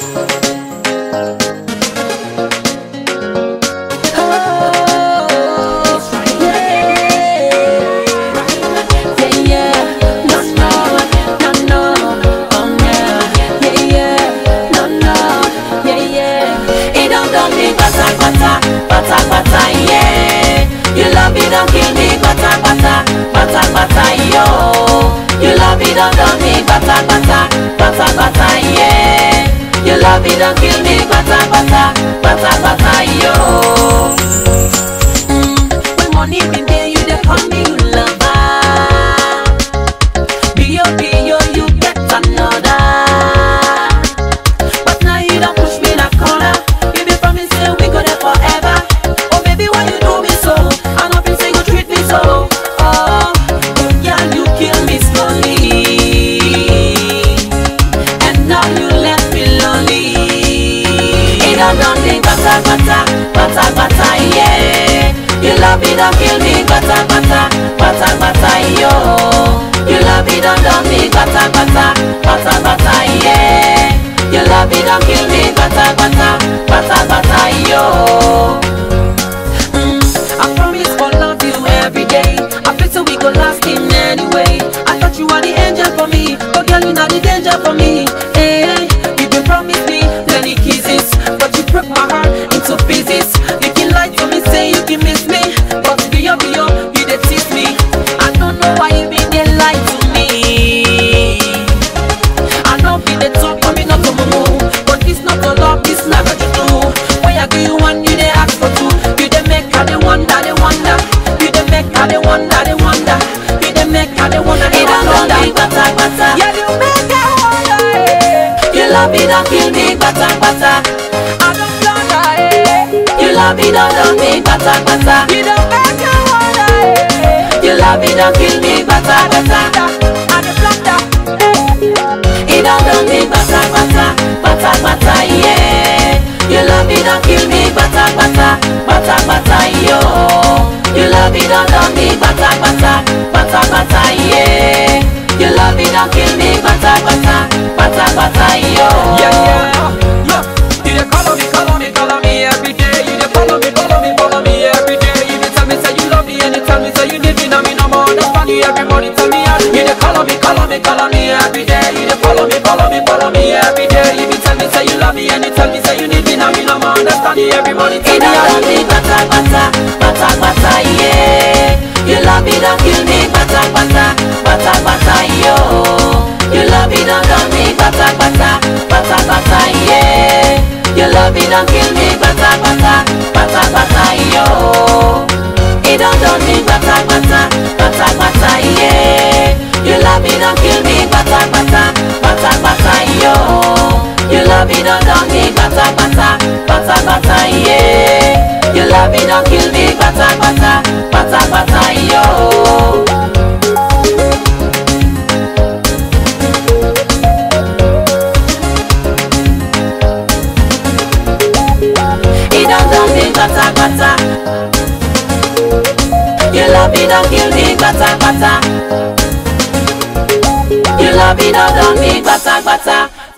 Don't kill me, bata bata, bata bata, yo. You love me, don't me, bata bata, bata bata, yeah. You love me, don't kill me, bata bata, bata bata, yo. When money been there, you dey call me lover. B.O.B.O. you get another. But now you don't push me in a corner. You be promising we go there forever. Oh baby, why you do me so? So, oh, yeah, you kill me slowly, and now you left me lonely. It don't me, bata bata, bata bata, yeah. You love me, don't kill me, bata bata, bata bata, yo. You love me, don't me, bata bata, bata bata, yeah. You love me, don't kill me, bata bata, bata bata, yo. I promise for love you every day. I feel so we go last in anyway. I thought you were the angel for me, but girl, you're not the danger for me. Hey, you been promised me many kisses, but you broke my heart into pieces. You can lie to me, say you can miss me, but you dey tease me. I don't know why you been there lie to me. I know be the talk for me not to move, but this not a love, this never to do. When I give you one, you dey ask for two. You dey make I dey wonder, they wonder. You dey make I dey wonder, they wonder. You dey make I dey wonder, they wonder. Bata bata, yeah, you make I wonder. You love me, don't kill me, bata bata. I don't blunder, you love me, don't me, bata bata. You don't make I wonder. You love me, don't kill me, bata bata. I don't blunder. You don't me, bata bata, bata bata, yeah. You love me, don't kill me, bata bata, bata bata, yo. You love me, don't me, bata bata, bata bata, yeah. You love me, don't kill me, bata bata, bata bata, yo. Yeah, yeah. You dey call me every day. You dey follow me every day. You dey tell me say you love me, and you tell me say you need me, now me no more understand you. Everybody tell me how. You dey call me every day. You dey follow me every day. You dey tell me say you love me, and you tell me say you need me, now me no more understand you. Everybody tell me how. Bata bata, bata bata, yeah. You love me, don't kill me, bata bata, bata bata, yo. You love me, don't me, bata bata, bata bata, yeah. You love me, don't kill me, bata bata, bata bata, yo. It don't me, bata bata, bata bata, yeah. You love me, don't kill me, bata bata, bata bata, yo. You love me, don't me, bata bata, bata bata, yeah. You love me, don't kill me, bata bata, bata bata, yo. It don't me, bata bata. You love me, don't kill me, bata bata. You love me, don't me, bata bata.